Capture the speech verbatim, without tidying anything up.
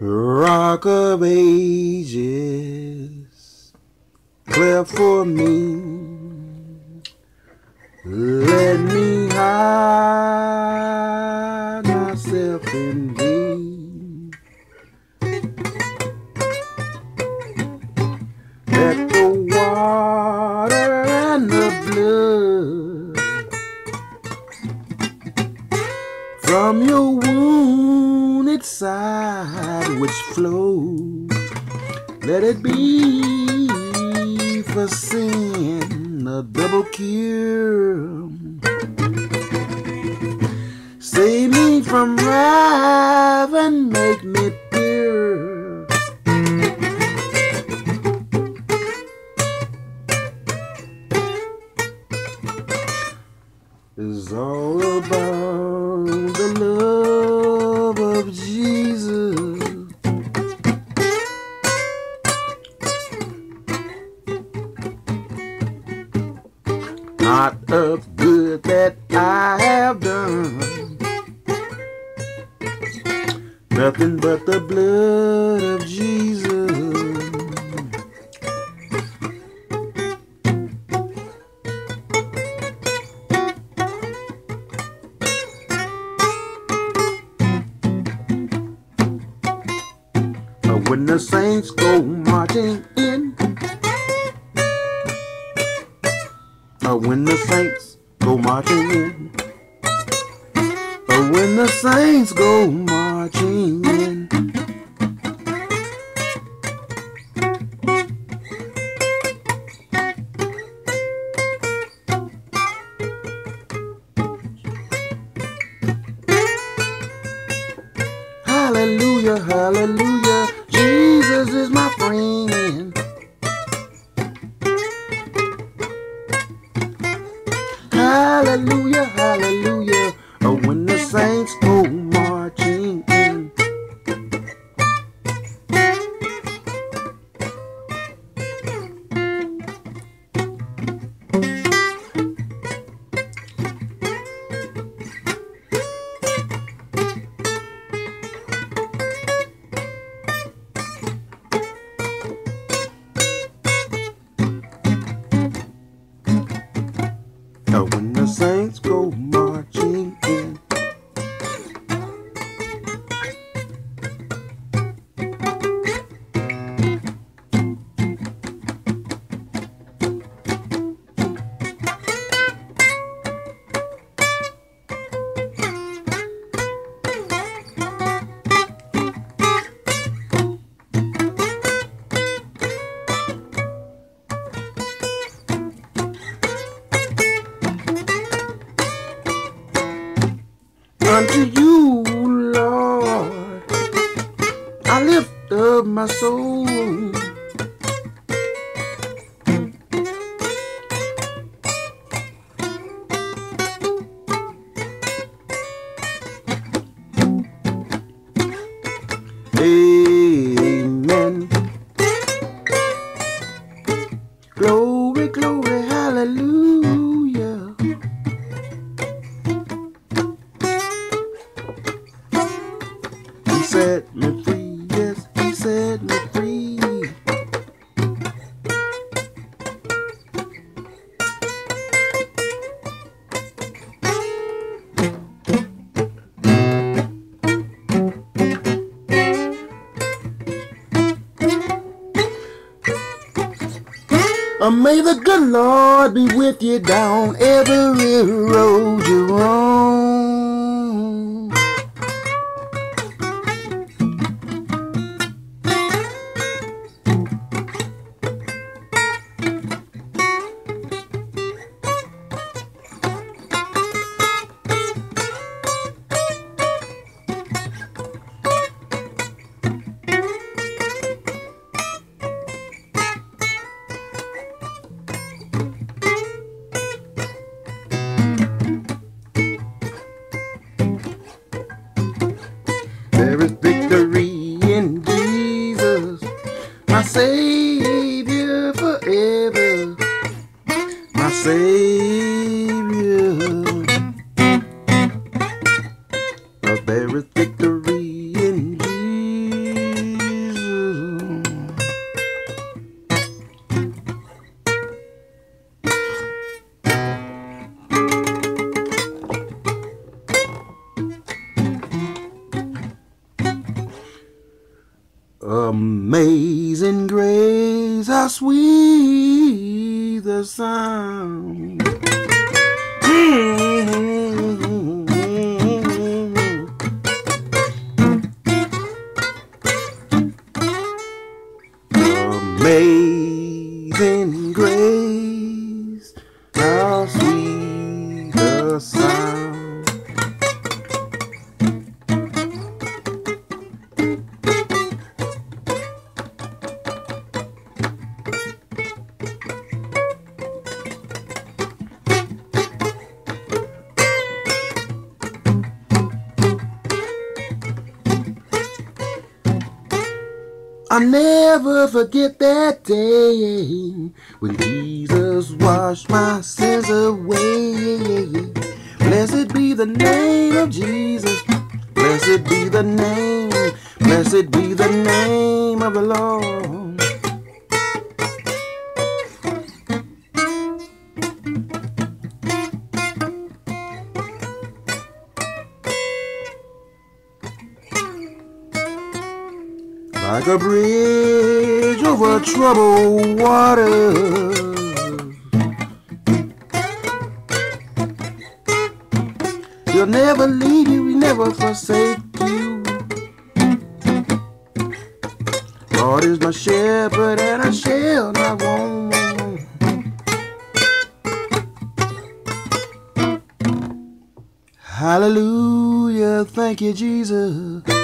Rock of ages, clear for me. Let me hide myself in thee. Let the water and the blood from your wounded side which flows, let it be for sin a double cure. Save me from wrath and make me pure. It's all about the love of Jesus. Not of good that I have done, nothing but the blood of Jesus. When the saints go marching in, uh, when the saints go marching in, uh, when the saints go marching in, hallelujah, hallelujah, Jesus is my friend. Hallelujah, hallelujah, oh, when the saints go marching in. Oh, when the saints go marching in. Unto you, Lord, I lift up my soul. Amen. Glory, glory, hallelujah. He set me free, yes, he set me free. Uh, may the good Lord be with you down every road you're on. There is victory in Jesus, my Savior forever, my Savior. Oh, there is victory in Jesus. Amazing grace, how sweet the sound. Amazing grace, how sweet the sound. I'll never forget that day when Jesus washed my sins away. Blessed be the name of Jesus. Blessed be the name. Blessed be the name of the Lord. Like a bridge over troubled water, He'll never leave you, He'll never forsake you. Lord is my shepherd and I shall not want. Hallelujah, thank you, Jesus.